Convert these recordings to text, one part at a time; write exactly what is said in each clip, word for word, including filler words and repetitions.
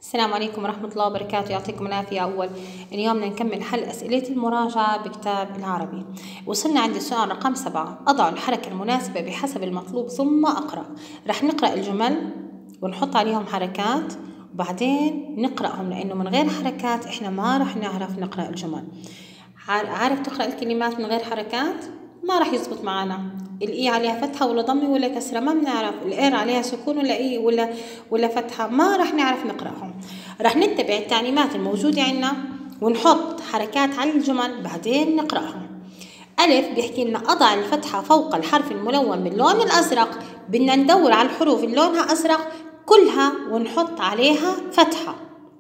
السلام عليكم ورحمة الله وبركاته، يعطيكم العافية. أول اليوم بدنا نكمل حل أسئلة المراجعة بكتاب العربي. وصلنا عند السؤال رقم سبعة. أضع الحركة المناسبة بحسب المطلوب ثم أقرأ. رح نقرأ الجمل ونحط عليهم حركات وبعدين نقرأهم، لأنه من غير حركات إحنا ما رح نعرف نقرأ الجمل. عارف تقرأ الكلمات من غير حركات؟ ما رح يزبط معنا. الإي عليها فتحة ولا ضمة ولا كسرة ما بنعرف، الإير عليها سكون ولا إي ولا ولا فتحة ما رح نعرف نقرأهم. رح نتبع التعليمات الموجودة عنا ونحط حركات على الجمل بعدين نقرأهم. ألف بيحكي لنا أضع الفتحة فوق الحرف الملون باللون الأزرق. بدنا ندور على الحروف اللي لونها أزرق كلها ونحط عليها فتحة.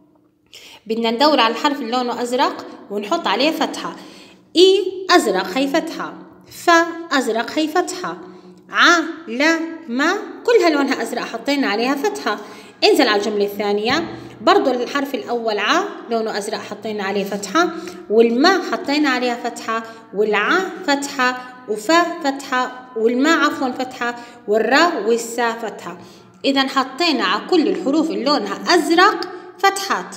بدنا ندور على الحرف اللي لونه أزرق ونحط عليه فتحة. إي أزرق هي فتحة، ف أزرق هي فتحة، ع لا ما كلها لونها أزرق حطينا عليها فتحة. انزل على الجملة الثانية، برضو الحرف الأول ع لونه أزرق حطينا عليه فتحة، والما حطينا عليها فتحة، والع فتحة، وفا فتحة، والما عفوا فتحة، والراء والسا فتحة. إذا حطينا على كل الحروف اللي لونها أزرق فتحات.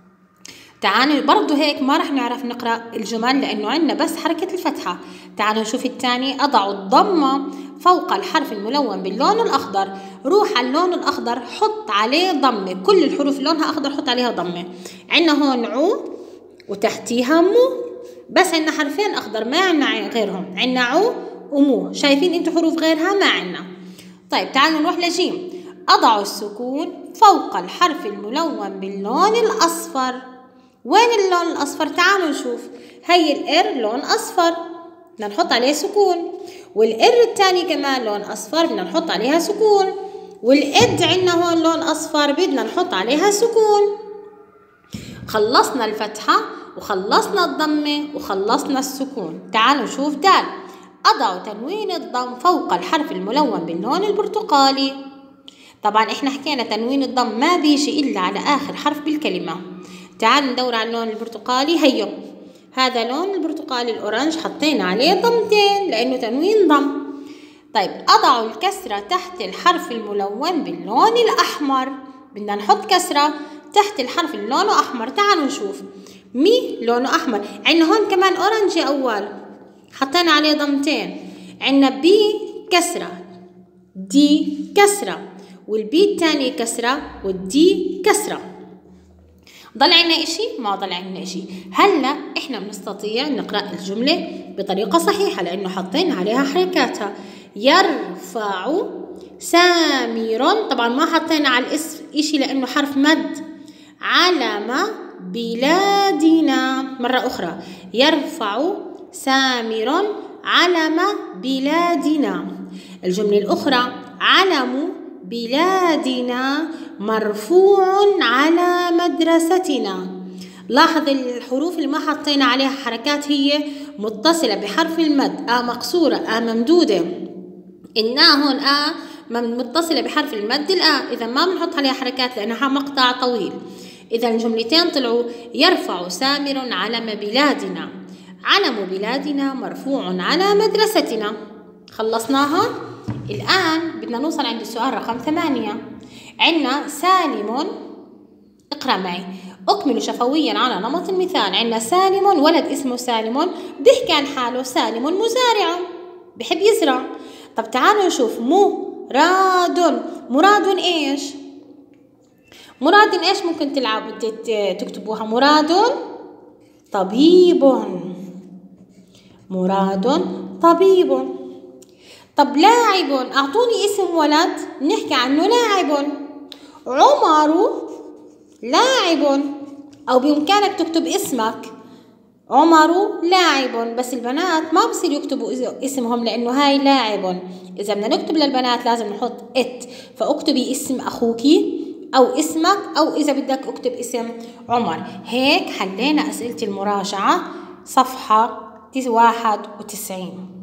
تعالوا برضو هيك ما رح نعرف نقرأ الجمل لأنه عندنا بس حركة الفتحة. تعالوا نشوف الثاني. أضع الضمة فوق الحرف الملون باللون الأخضر. روح على اللون الأخضر حط عليه ضمة، كل الحروف اللي لونها أخضر حط عليها ضمة. عندنا هون عو وتحتيها مو، بس عندنا حرفين أخضر ما عندنا غيرهم، عندنا عو ومو. شايفين انتوا حروف غيرها ما عندنا. طيب تعالوا نروح لجيم. أضع السكون فوق الحرف الملون باللون الأصفر. وين اللون الأصفر؟ تعالوا نشوف. هي الإر لون أصفر بدنا نحط عليه سكون، والإر الثاني كمان لون أصفر بدنا نحط عليها سكون، والإد عندنا هون لون أصفر بدنا نحط عليها سكون. خلصنا الفتحة وخلصنا الضمة وخلصنا السكون. تعالوا نشوف دال. أضع تنوين الضم فوق الحرف الملون باللون البرتقالي. طبعا احنا حكينا تنوين الضم ما بيجي إلا على آخر حرف بالكلمة. تعالوا ندور على اللون البرتقالي. هيو هذا لون البرتقالي الأورنج حطينا عليه ضمتين لأنه تنوين ضم. طيب أضع الكسرة تحت الحرف الملون باللون الأحمر. بدنا نحط كسرة تحت الحرف اللي لونه أحمر. تعالوا نشوف. مي لونه أحمر، عندنا هون كمان أورنج أول حطينا عليه ضمتين. عندنا بي كسرة، دي كسرة، والبي الثاني كسرة، والدي كسرة. ضل عنا إشي؟ ما ضل عنا إشي. هلا إحنا بنستطيع نقرأ الجملة بطريقة صحيحة لأنه حطينا عليها حركاتها. يرفع سامر، طبعا ما حطينا على الاسم إشي لأنه حرف مد. علم بلادنا. مرة أخرى. يرفع سامر علم بلادنا. الجملة الأخرى. علم بلادنا مرفوع على مدرستنا. لاحظ الحروف اللي ما حطينا عليها حركات هي متصلة بحرف المد. آ مقصورة، آ ممدودة. إنا هون آ متصلة بحرف المد الآ، إذا ما بنحط عليها حركات لأنها مقطع طويل. إذا الجملتين طلعوا يرفع سامر علم بلادنا، علم بلادنا مرفوع على مدرستنا. خلصناها. الآن بدنا نوصل عند السؤال رقم ثمانية. عندنا سالم، اقرأ معي. أكمل شفويا على نمط المثال. عندنا سالم ولد اسمه سالم بيحكي عن حاله سالم مزارع بحب يزرع. طب تعالوا نشوف. مراد، مراد ايش؟ مراد ايش ممكن تلعبوا تكتبوها؟ مراد طبيب، مراد طبيب. طب لاعب، أعطوني اسم ولد نحكي عنه لاعب. عمر لاعب، أو بإمكانك تكتب اسمك عمر لاعب، بس البنات ما بصير يكتبوا اسمهم لأنه هاي لاعب. إذا بدنا نكتب للبنات لازم نحط ات، فاكتبي اسم أخوك أو اسمك، أو إذا بدك اكتب اسم عمر. هيك حلينا أسئلة المراجعة صفحة واحد وتسعين.